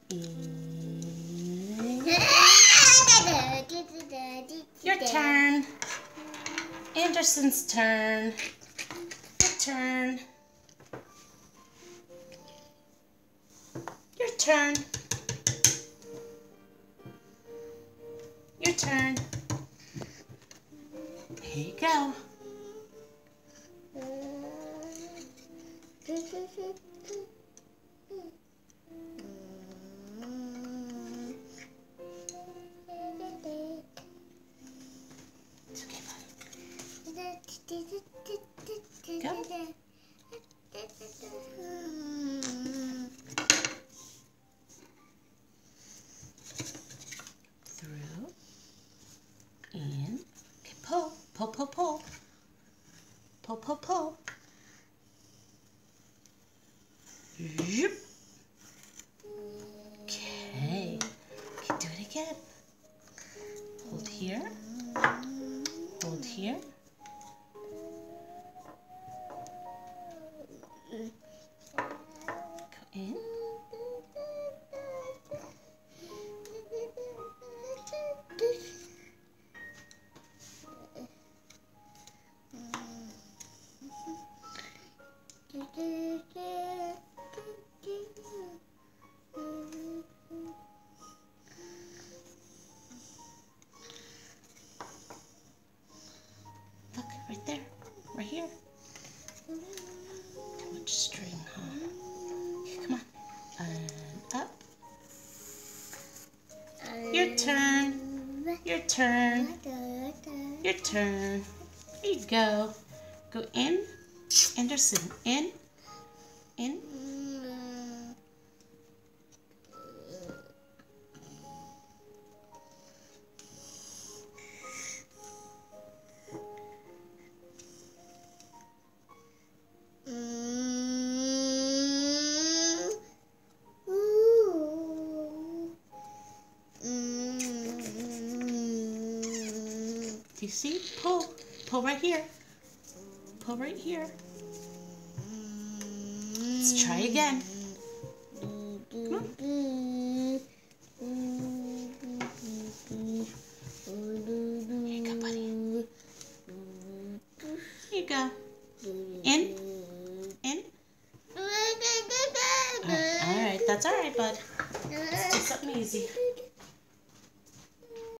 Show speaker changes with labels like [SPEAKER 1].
[SPEAKER 1] In. Your turn. Anderson's turn. Your turn. Your turn. Your turn. Here you go. It's okay, buddy. Go. Through. In. Okay, pull. Pull, pull, pull. Pull, pull, pull. Yep. Okay. Okay, do it again. Hold here. Hold here. Go in. Look, right there. Right here. Too much string, huh? Okay, come on. And up. Your turn. Your turn. Your turn. There you go. Go in. Anderson. In. In. Do you see? Pull. Pull right here. Pull right here. Let's try again. Come on. Here you go, buddy. Here you go. In. In. All right. That's all right, bud. Let's do something easy.